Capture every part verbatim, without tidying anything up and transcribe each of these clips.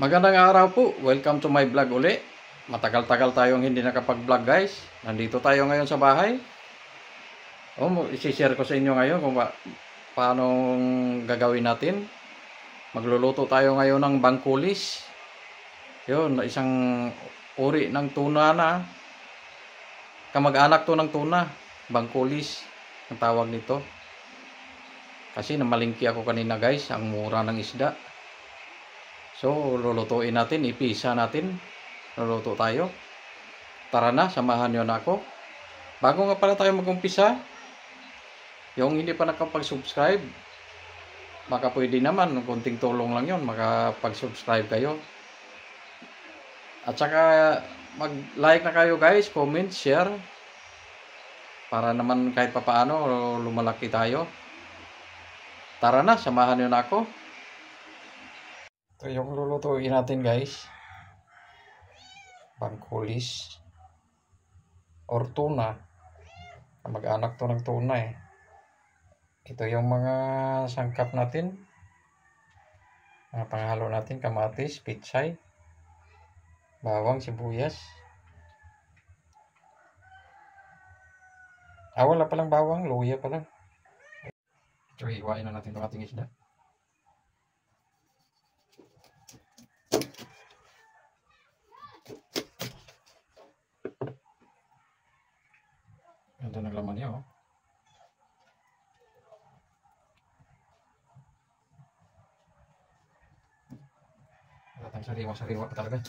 Magandang araw po. Welcome to my vlog uli. Matagal-tagal tayong hindi nakapag-vlog guys. Nandito tayo ngayon sa bahay. O, isi-share ko sa inyo ngayon kung pa paano gagawin natin. Magluluto tayo ngayon ng bangkulis. Yun, isang uri ng tuna na. Kamag-anak to ng tuna. Bangkulis ang tawag nito. Kasi namalingki ako kanina guys, ang mura ng isda. So, lulutuin natin, ipisa natin. Luluto tayo. Tara na, samahan nyo na ako. Bago nga pala tayo mag-umpisa, yung hindi pa nakapag-subscribe, baka pwede naman, kunting tulong lang yun, makapag-subscribe kayo. At saka, mag-like na kayo guys, comment, share, para naman kahit papaano, lumalaki tayo. Tara na, samahan nyo na ako. Ito yung lulutuin natin guys. Bangkulis or tuna. Mag-anak to ng tuna eh. Ito yung mga sangkap natin. Mga panghalo natin, kamatis, pitsay, bawang, sibuyas. Ah, wala palang bawang, luya pala. Ito, iwain na natin itong ating isda. Ganda ng laman niya oh. Wala tayong sariwa-sariwa pa talaga.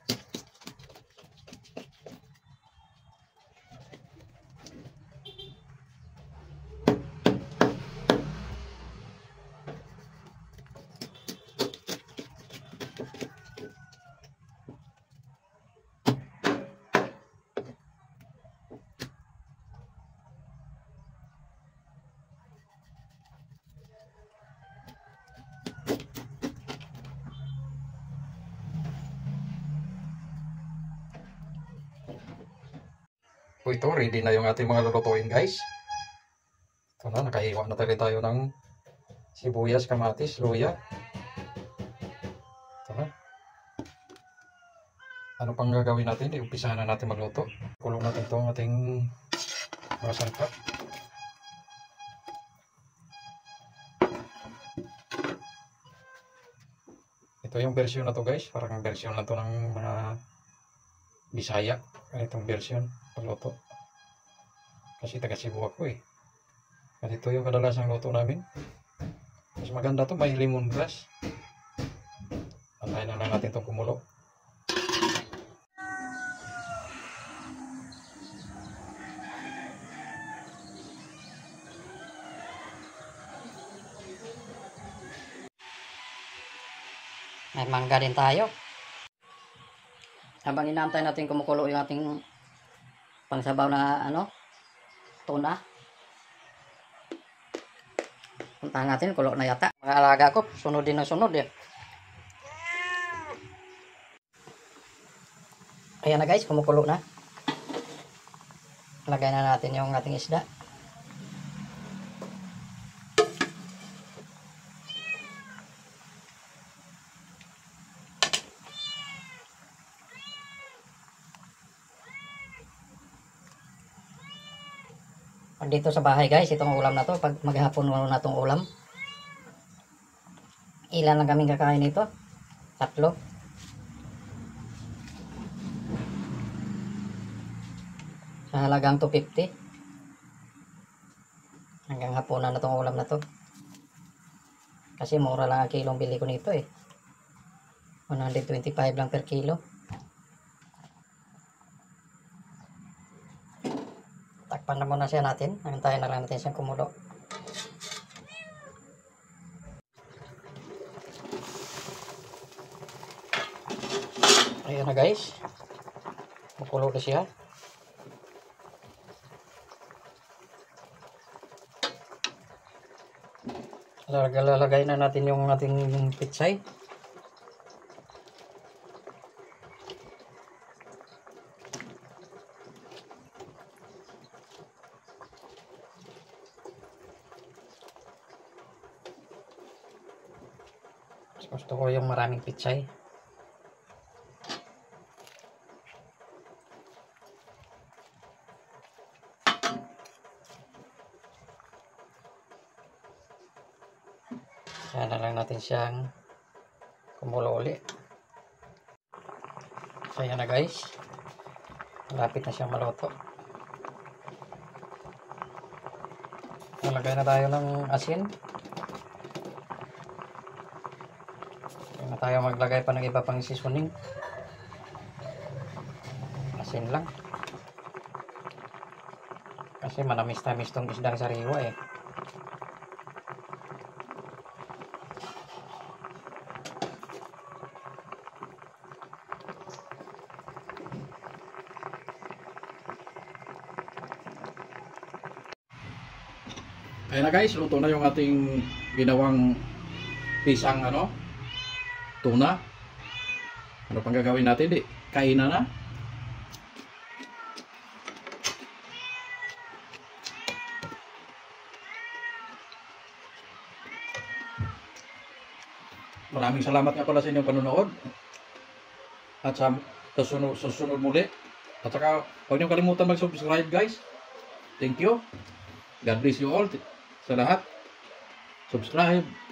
So ito, ready na yung ating mga lulutuin guys. Ito na, nakaiwa na tayo ng sibuyas, kamatis, luya. Ito na. Ano pang gagawin natin? Iumpisahan na natin magluto. Kulong natin itong ating mga sangkap. Ito yung version na to guys. Parang version na to ng mga Bisaya. Itong version pagluto. Kasi taga Cebu ako eh. Kasi ito yung kadalasang luto namin. Mas maganda to, may lemongrass. Antayin na lang natin itong kumulo. May mangga din tayo. Habang inaantay natin kumukulo yung ating pangsabaw na ano, tuna. Puntahan natin, kulo na yata. Mga alaga ko, sunod din na sunod eh. Ayan na guys, kumukulo na. Lagay na natin yung ating isda. Dito sa bahay guys, itong ulam na to, pag maghapon mo na itong ulam. Ilan lang kaming kakain nito? Tatlo. Sa halagang two fifty. Hanggang hapunan na itong ulam na to. Kasi mura lang ang kilong bili ko nito eh. one twenty-five lang per kilo. Takpan na muna siya natin. Antayin na lang natin siyang kumulo. Ayan na guys. Makulo na siya. Lalagay na natin yung ating pitsay. Gusto ko yung maraming pitsay. Sana lang natin siyang kumulo uli. So yan na guys, malapit na siyang maluto. Nalagay na tayo ng asin. Hindi na tayo maglagay pa ng iba pang seasoning. Asin lang. Kasi manamis-tamis tong isdang sariwa eh. Ayan na guys, luto na yung ating ginawang pisang ano, tuna. Ano pang gagawin natin? Di, kainan na. Maraming salamat nga pala sa inyong panonood. At sa susunod, susunod muli. At saka huwag niyo kalimutan mag-subscribe guys. Thank you. God bless you all. Sa lahat. Subscribe.